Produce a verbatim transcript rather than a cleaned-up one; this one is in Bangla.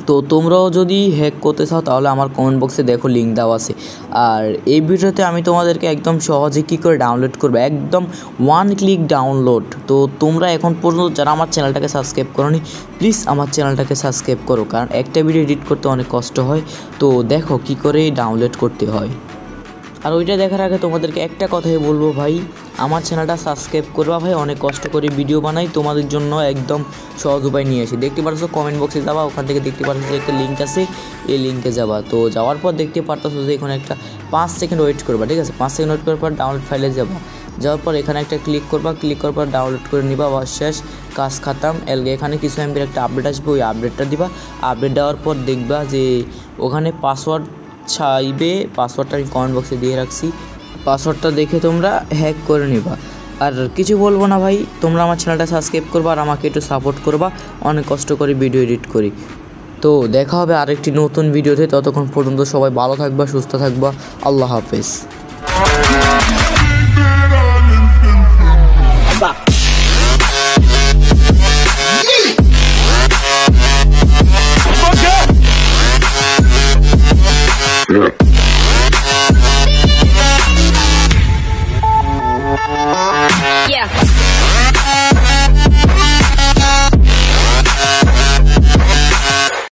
তো তোমরাও যদি হ্যাক করতে চাও তাহলে আমার কমেন্ট বক্সে দেখো লিঙ্ক দেওয়া আছে। আর এই ভিডিওতে আমি তোমাদেরকে একদম সহজে কী করে ডাউনলোড করবে, একদম ওয়ান ক্লিক ডাউনলোড। তো তোমরা এখন পর্যন্ত যারা আমার চ্যানেলটাকে সাবস্ক্রাইব করোনি প্লিজ আমার চ্যানেলটাকে সাবস্ক্রাইব করো, কারণ একটা ভিডিও এডিট করতে অনেক কষ্ট হয়। তো দেখো কী করে ডাউনলোড করতে হয়। আর ওইটা দেখার আগে তোমাদেরকে একটা কথাই বলবো ভাই, আমার চ্যানেলটা সাবস্ক্রাইব করবা ভাই, অনেক কষ্ট করে ভিডিও বানাই তোমাদের জন্য, একদম সহজ উপায় নিয়ে আসি। দেখতে পারছো কমেন্ট বক্সে যাবা, ওখান থেকে দেখতে পারছো যে একটা লিঙ্ক আছে, এই লিঙ্কে যাবা। তো যাওয়ার পর দেখতে পারতেছো যে এখানে একটা পাঁচ সেকেন্ড ওয়েট করবা, ঠিক আছে। পাঁচ সেকেন্ড ওয়েট করার পর ডাউনলোড ফাইলে যাবা, যাওয়ার পর এখানে একটা ক্লিক করবা, ক্লিক করার পর ডাউনলোড করে নিবা, বা শেষ কাজ খাতাম। এলগে এখানে কিছু এমবির একটা আপডেট আসবে, ওই আপডেটটা দিবা। আপডেট দেওয়ার পর দেখবা যে ওখানে পাসওয়ার্ড চাইবে, পাসওয়ার্ডটা আমি কমেন্ট বক্সে দিয়ে রাখছি, পাসওয়ার্ডটা দেখে তোমরা হ্যাক করে নিবা। আর কিছু বলবো না ভাই, তোমরা আমার চ্যানেলটা সাবস্ক্রাইব করবা আর আমাকে একটু সাপোর্ট করবা, অনেক কষ্ট করে ভিডিও এডিট করি। তো দেখা হবে আরেকটি নতুন ভিডিওতে, ততক্ষণ পর্যন্ত সবাই ভালো থাকবা, সুস্থ থাকবা, আল্লাহ হাফেজ।